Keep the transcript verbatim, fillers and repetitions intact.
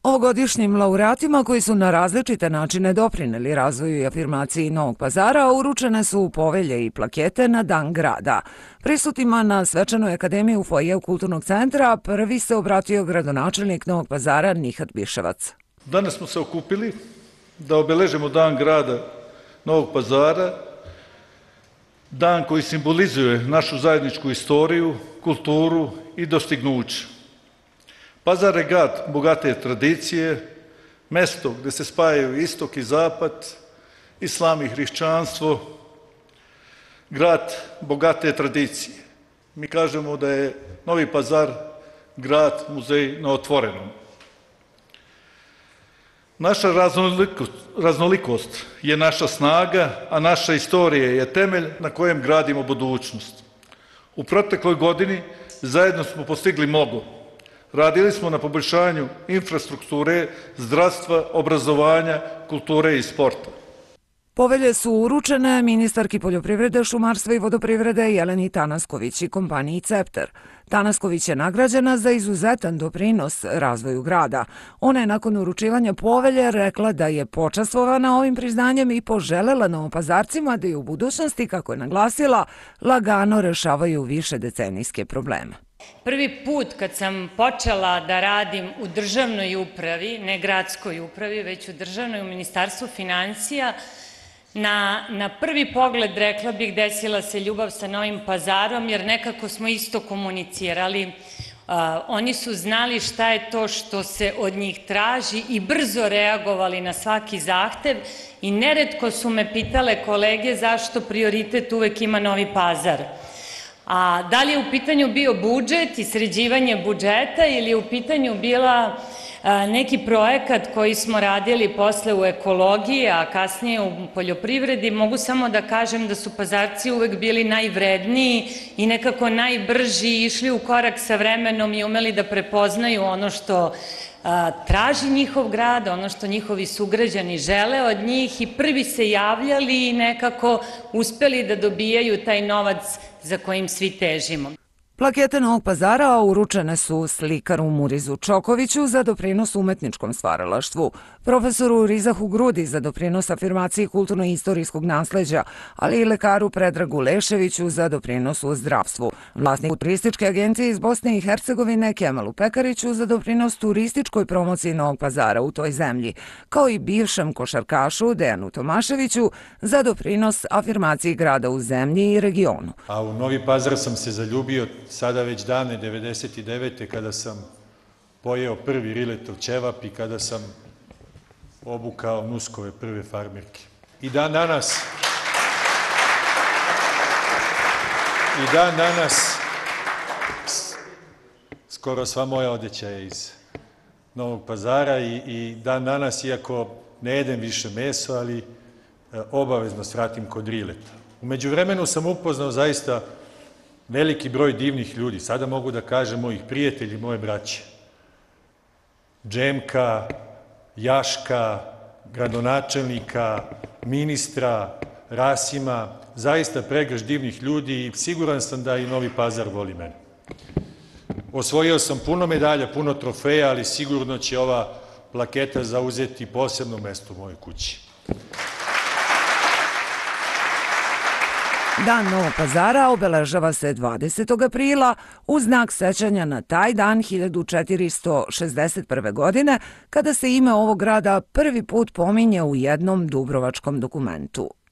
Ovogodišnjim laureatima koji su na različite načine doprineli razvoju i afirmaciji Novog Pazara uručene su povelje i plakete na Dan grada. Prisutnima na svečanoj akademiji u foajeu Kulturnog centra prvi se obratio gradonačelnik Novog Pazara Nihat Biševac. Danas smo se okupili da obeležimo Dan grada Novog Pazara, dan koji simbolizuje našu zajedničku istoriju, kulturu i dostignuće. Pazar je grad bogate tradicije, mesto gde se spajaju istok i zapad, islam i hrišćanstvo, grad bogate tradicije. Mi kažemo da je Novi Pazar grad muzej na otvorenom. Naša raznolikost je naša snaga, a naša istorija je temelj na kojem gradimo budućnost. U protekloj godini zajedno smo postigli mnogo. Radili smo na poboljšanju infrastrukture, zdravstva, obrazovanja, kulture i sporta. Povelje su uručene ministarki poljoprivrede, šumarstva i vodoprivrede Jeleni Tanasković i kompaniji Cepter. Tanasković je nagrađena za izuzetan doprinos razvoju grada. Ona je nakon uručivanja povelje rekla da je počastvovana ovim priznanjem i poželela Novopazarcima da je u budućnosti, kako je naglasila, lagano rešavaju više decenijske probleme. Prvi put kad sam počela da radim u državnoj upravi, ne gradskoj upravi, već u državnoj, u Ministarstvu finansija, na, na prvi pogled, rekla bih, desila se ljubav sa Novim Pazarom, jer nekako smo isto komunicirali. Uh, oni su znali šta je to što se od njih traži i brzo reagovali na svaki zahtev i neretko su me pitale kolege zašto prioritet uvek ima Novi Pazar. A da li je u pitanju bio budžet i sređivanje budžeta ili je u pitanju bila neki projekat koji smo radili posle u ekologiji, a kasnije u poljoprivredi, mogu samo da kažem da su Pazarci uvek bili najvredniji i nekako najbrži, išli u korak sa vremenom i umeli da prepoznaju ono što traži njihov grad, ono što njihovi sugrađani žele od njih i prvi se javljali i nekako uspeli da dobijaju taj novac za kojim svi težimo. Plakete Novog Pazara uručene su slikaru Murizu Čokoviću za doprinos umetničkom stvaralaštvu, profesoru Rizahu Grudi za doprinos afirmaciji kulturno-istorijskog nasleđa, ali i lekaru Predragu Leševiću za doprinos u zdravstvu, vlasniku turističke agencije iz Bosne i Hercegovine Kemalu Pekariću za doprinos turističkoj promociji Novog Pazara u toj zemlji, kao i bivšem košarkašu Dejanu Tomaševiću za doprinos afirmaciji grada u zemlji i regionu. A u Novi Pazar sam se zaljubio sada već davne devedeset devete. kada sam pojeo prvi riletov ćevap i kada sam obukao Nuskove prve farmerke. I dan danas i dan danas skoro sva moja odeća je iz Novog Pazara i, i dan danas, iako ne jedem više meso, ali obavezno svratim kod rileta. U međuvremenu sam upoznao zaista veliki broj divnih ljudi, sada mogu da kažem mojih prijatelji, moje braće. Džemka, Jaška, gradonačelnika, ministra, Rasima, zaista pregrš divnih ljudi i siguran sam da i Novi Pazar voli mene. Osvojio sam puno medalja, puno trofeja, ali sigurno će ova plaketa zauzeti posebno mesto u mojoj kući. Dan Novog Pazara obeležava se dvadesetog aprila u znak sećanja na taj dan hiljadu četiristo šezdeset prve. godine, kada se ime ovog grada prvi put pominje u jednom dubrovačkom dokumentu.